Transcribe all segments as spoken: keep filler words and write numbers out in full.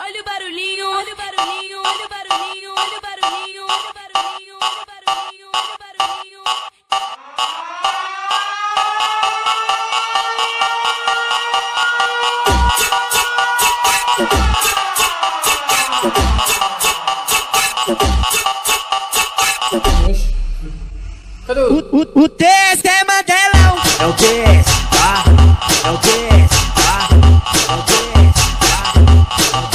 Olha o barulhinho, olha o barulhinho, olha o barulhinho, olha o barulhinho, olha o barulhinho, olha o barulhinho, olha o barulhinho. Cadê o... O, o T S é Mandelão. É o T S, tá? É o T S, tá? É o T S, tá? É o T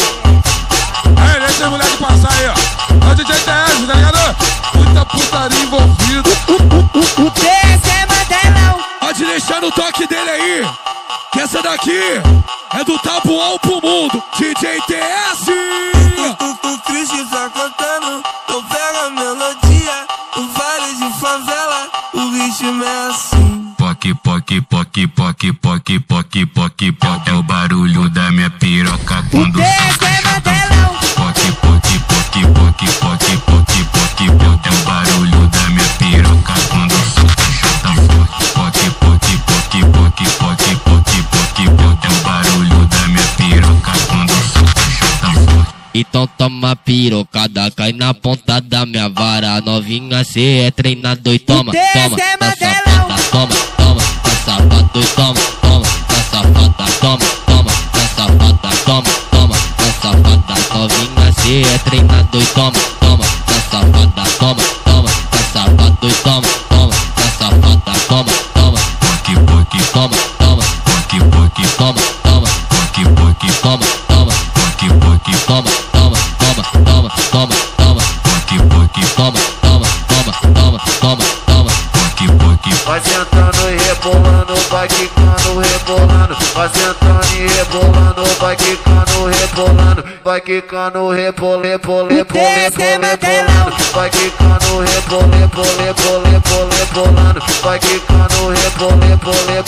S, tá? Aí, deixa a mulher de passar aí, ó. É o D J T S, tá ligado? Muita putaria envolvida. O, o, o, o T S é Mandelão. Pode deixar no toque dele aí, que essa daqui é do Tabuão pro mundo. D J T S. O, o, o Cris tá cantando, eu pego a melodia. O vale de favela, o ritmo é assim. Poc, poc, poc, poc, poc, poc, poc, poc. É o barulho da minha piroca quando o T S é Mandelão. Poc, poc, poc, poc, poc, poc, poc, poc. É o barulho da minha piroca quando solta chata forte. Poc, poc, poc, poc, poc, poc, poc, poc. É o barulho da minha piroca quando solta chata forte. Então toma pirocada, cai na ponta da minha vara. Novinha, cê é treinador e toma, toma, tá safada, toma, toma, tá safada e toma, toma, tá safada, toma, toma, tá safada, toma, toma, tá safada. Novinha, cê é treinador e toma, toma, tá safada, toma, toma, tá safada e toma, toma, tá safada, toma, toma, poc, poc, toma, toma, poc, poc, toma, toma, poc, poc, toma, toma, poc, poc, toma, toma, toma, toma, toma, toma, poc, poc, toma, toma, toma, toma, toma, toma, poc, poc. Vai sentando e rebolando, vai quicando, rebolando. Vai sentando e rebolando, vai quicando, rebolando. Vai quicando, rebol, rebol, rebol, rebol, rebolando. Vai quicando, rebol, rebol, rebol, rebol, rebolando. Vai quicando, rebol, rebol, rebol,